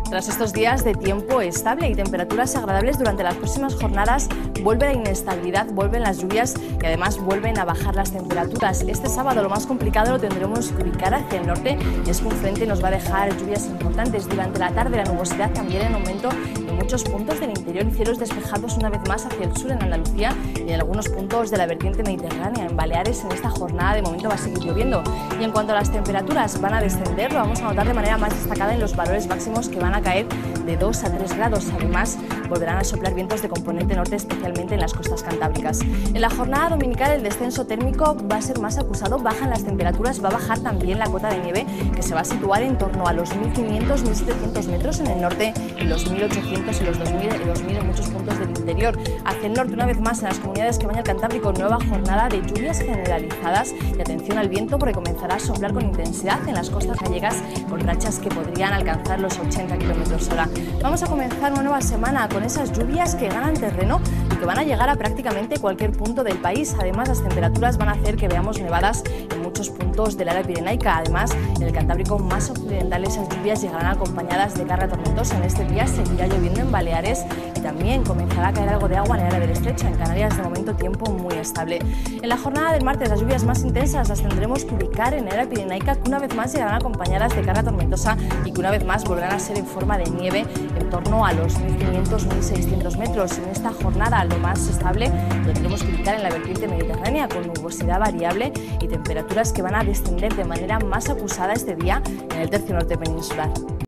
Tras estos días de tiempo estable y temperaturas agradables durante las próximas jornadas, vuelve la inestabilidad, vuelven las lluvias y además vuelven a bajar las temperaturas. Este sábado lo más complicado lo tendremos que ubicar hacia el norte. Es que un frente nos va a dejar lluvias importantes durante la tarde. La nubosidad también en aumento en muchos puntos del interior y cielos despejados una vez más hacia el sur en Andalucía y en algunos puntos de la vertiente mediterránea. En Baleares en esta jornada de momento va a seguir lloviendo. Y en cuanto a las temperaturas, van a descender, lo vamos a notar de manera más destacada en los valores máximos que van a caer de 2 a 3 grados. Además, volverán a soplar vientos de componente norte, especialmente en las costas cantábricas. En la jornada dominical el descenso térmico va a ser más acusado, bajan las temperaturas, va a bajar también la cota de nieve, que se va a situar en torno a los 1.500-1.700 metros en el norte y los 1.800 y los 2.000 en muchos puntos del interior. Hacia el norte, una vez más, en las comunidades que bañan el Cantábrico, nueva jornada de lluvias generalizadas y atención al viento porque comenzará a soplar con intensidad en las costas gallegas con rachas que podrían alcanzar los 80 km/h. Vamos a comenzar una nueva semana con esas lluvias que ganan terreno y que van a llegar a prácticamente cualquier punto del país. Además, las temperaturas van a hacer que veamos nevadas en muchos puntos del área pirenaica. Además, en el Cantábrico más occidental esas lluvias llegarán acompañadas de carga tormentosa. En este día seguirá lloviendo en Baleares y también comenzará a caer algo de agua en el área del Estrecho. En Canarias, de momento, tiempo muy estable. En la jornada del martes, las lluvias más intensas las tendremos que ubicar en el área pirenaica, que una vez más llegarán acompañadas de carga tormentosa y que una vez más volverán a ser en forma de nieve en torno a los 1.500-1.600 metros. En esta jornada lo más estable lo tenemos que ubicar en la vertiente mediterránea con nubosidad variable y temperaturas que van a descender de manera más acusada este día en el tercio norte peninsular.